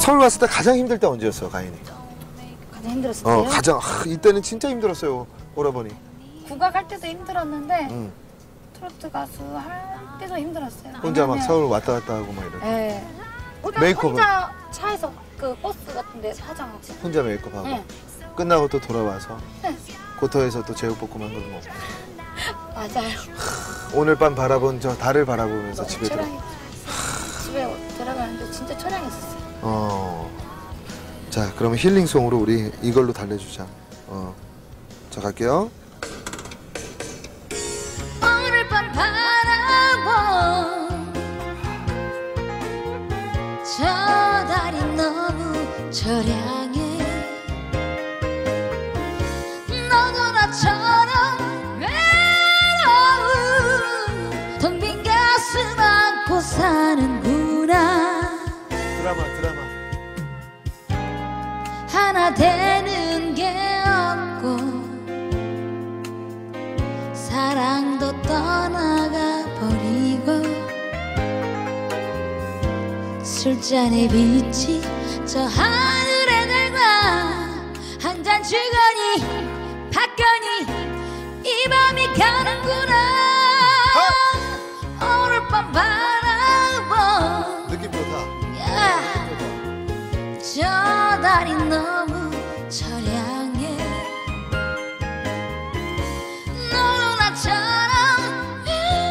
서울 왔을 때 가장 힘들 때 언제였어, 가인이? 가장 힘들었을 때요? 이때는 진짜 힘들었어요, 오라버니. 국악할 때도 힘들었는데 트로트 가수 할 때도 힘들었어요. 혼자 막 서울 왔다 갔다 하고 막 이러고. 네. 메이크업은? 혼자 차에서 그 버스 같은 데서 화장하지. 혼자 메이크업하고. 네. 끝나고 또 돌아와서 네. 고터에서 또 제육볶음 한 그릇 먹고. 맞아요. 오늘 밤 바라본 저 달을 바라보면서 집에 들어. 집에 들어가는데 진짜 초량했었어요. 자, 그러면 힐링송으로 우리 이걸로 달래주자. 자, 갈게요. 오늘 밤 바라본 저 달이 너무 처량해. 너도 나처럼 외로운 텅 빈 가슴 안고 사는구나. 드라마. 하나 되는 게 없고 사랑도 떠나가 버리고 술잔에 빛이 저 하늘의 달과 한 잔 주거니 받거니 이 밤이 가는구나. 오늘 밤 바라본 느낌 좋다. 저 달이 너무 처량해. 너도 나처럼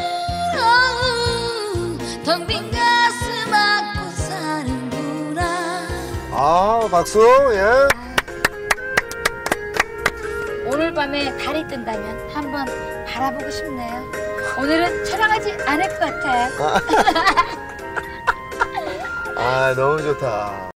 외로운 텅 빈 가슴 안고 사는구나. 박수. 예. 오늘 밤에 달이 뜬다면 한번 바라보고 싶네요. 오늘은 촬영하지 않을 것 같아요. 너무 좋다.